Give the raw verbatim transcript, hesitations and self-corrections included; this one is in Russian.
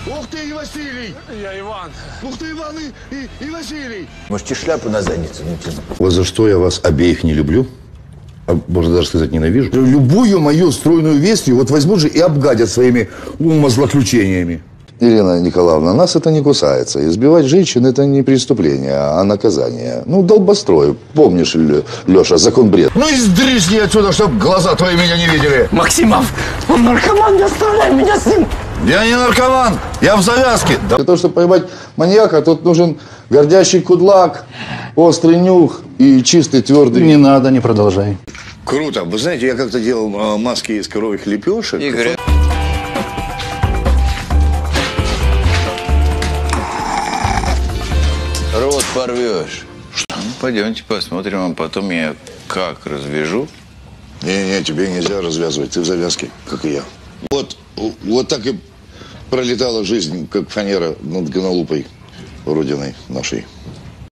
Ух ты, и Василий! Я Иван. Ух ты, Иван и, и, и Василий! Можете шляпу на задницу натянуть. Вот за что я вас обеих не люблю, а можно даже сказать ненавижу. Любую мою стройную версию вот возьмут же и обгадят своими умозлоключениями. Ирина Николаевна, нас это не кусается. Избивать женщин – это не преступление, а наказание. Ну, долбострой. Помнишь, Леша, закон бред. Ну и сдрисни отсюда, чтобы глаза твои меня не видели. Максимов, он наркоман, не оставляй меня с ним. Я не наркоман, я в завязке. Для того, чтобы поймать маньяка, тут нужен гордящий кудлак, острый нюх и чистый твердый. Не надо, не продолжай. Круто. Вы знаете, я как-то делал э, маски из коровьих лепешек. Игорь. Рот порвешь. Ну, пойдемте посмотрим, а потом я как развяжу. Не-не, тебе нельзя развязывать, ты в завязке, как и я. Вот, вот так и пролетала жизнь, как фанера над Гонолупой, родиной нашей.